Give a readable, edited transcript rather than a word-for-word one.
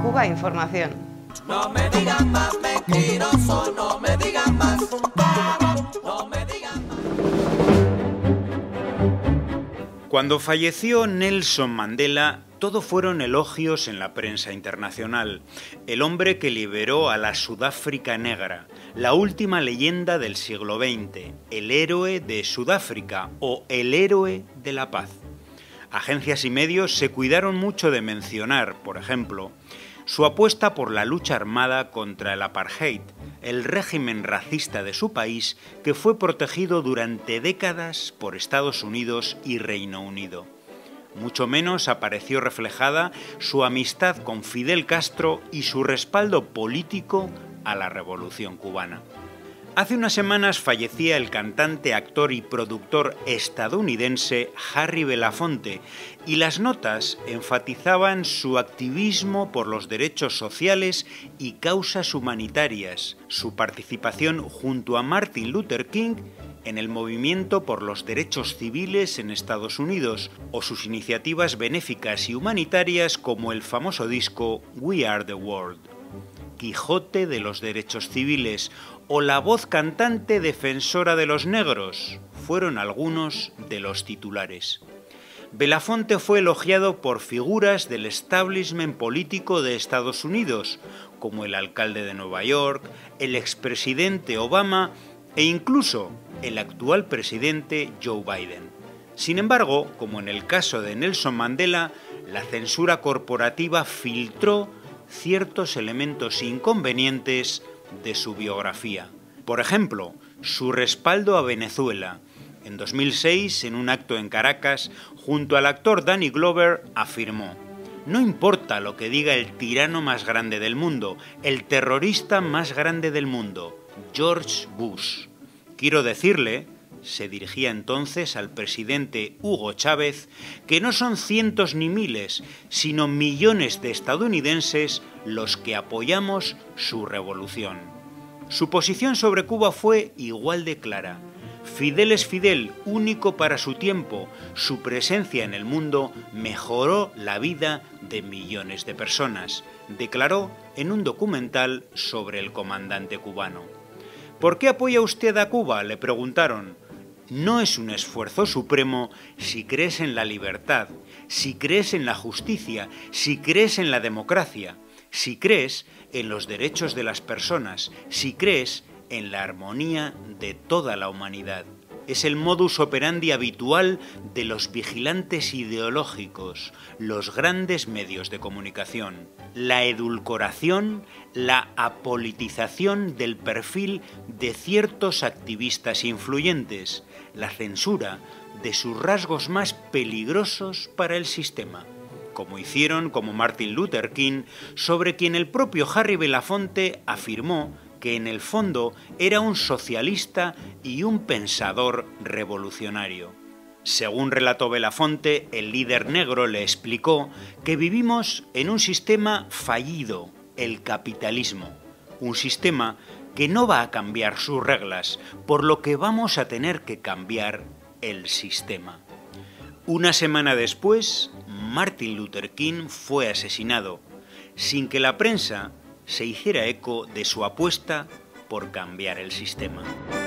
Cuba Información. No me digan más mentiroso, no me digan más, no me digan más. Cuando falleció Nelson Mandela, todo fueron elogios en la prensa internacional. El hombre que liberó a la Sudáfrica negra, la última leyenda del siglo XX, el héroe de Sudáfrica o el héroe de la paz. Agencias y medios se cuidaron mucho de mencionar, por ejemplo, su apuesta por la lucha armada contra el apartheid, el régimen racista de su país que fue protegido durante décadas por Estados Unidos y Reino Unido. Mucho menos apareció reflejada su amistad con Fidel Castro y su respaldo político a la Revolución cubana. Hace unas semanas fallecía el cantante, actor y productor estadounidense Harry Belafonte, y las notas enfatizaban su activismo por los derechos sociales y causas humanitarias, su participación junto a Martin Luther King en el movimiento por los derechos civiles en Estados Unidos, o sus iniciativas benéficas y humanitarias como el famoso disco We Are the World. Quijote de los derechos civiles o la voz cantante defensora de los negros fueron algunos de los titulares. Belafonte fue elogiado por figuras del establishment político de Estados Unidos, como el alcalde de Nueva York, el expresidente Obama e incluso el actual presidente Joe Biden. Sin embargo, como en el caso de Nelson Mandela, la censura corporativa filtró ciertos elementos inconvenientes de su biografía. Por ejemplo, su respaldo a Venezuela. En 2006, en un acto en Caracas, junto al actor Danny Glover, afirmó: "No importa lo que diga el tirano más grande del mundo, el terrorista más grande del mundo, George Bush. Quiero decirle", se dirigía entonces al presidente Hugo Chávez, "que no son cientos ni miles, sino millones de estadounidenses los que apoyamos su revolución". Su posición sobre Cuba fue igual de clara. Fidel es Fidel, único para su tiempo. Su presencia en el mundo mejoró la vida de millones de personas, declaró en un documental sobre el comandante cubano. ¿Por qué apoya usted a Cuba?, le preguntaron. No es un esfuerzo supremo si crees en la libertad, si crees en la justicia, si crees en la democracia, si crees en los derechos de las personas, si crees en la armonía de toda la humanidad. Es el modus operandi habitual de los vigilantes ideológicos, los grandes medios de comunicación. La edulcoración, la apolitización del perfil de ciertos activistas influyentes, la censura de sus rasgos más peligrosos para el sistema, como hicieron como Martin Luther King, sobre quien el propio Harry Belafonte afirmó que en el fondo era un socialista y un pensador revolucionario. Según relató Belafonte, el líder negro le explicó que vivimos en un sistema fallido, el capitalismo, un sistema que no va a cambiar sus reglas, por lo que vamos a tener que cambiar el sistema. Una semana después, Martin Luther King fue asesinado, sin que la prensa se hiciera eco de su apuesta por cambiar el sistema.